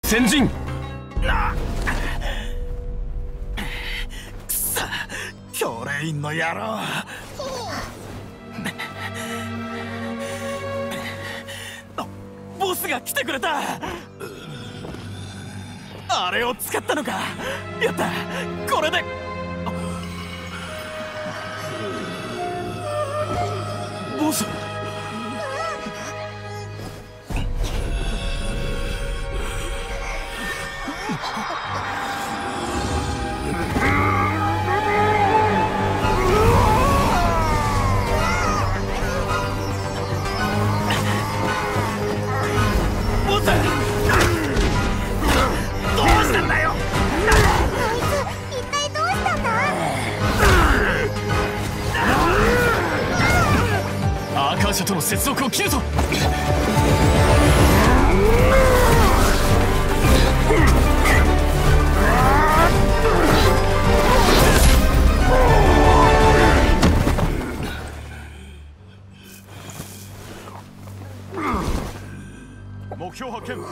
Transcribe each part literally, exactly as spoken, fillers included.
先陣。 なくそ、教練員の野郎。ボスが来てくれた。あれを使ったのか。やった、これで。ボス、アーシャとの接続を切るぞ。目標発見、捉えろ。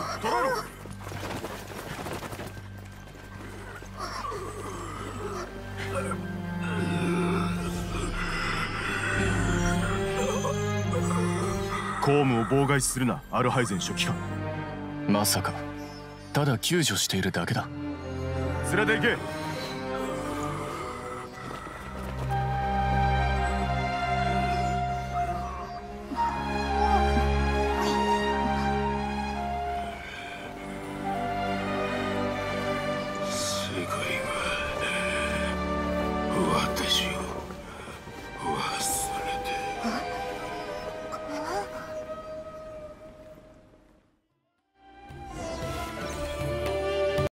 公務を妨害するな、アルハイゼン書記官。まさかただ救助しているだけだ。連れて行け。 世界が私を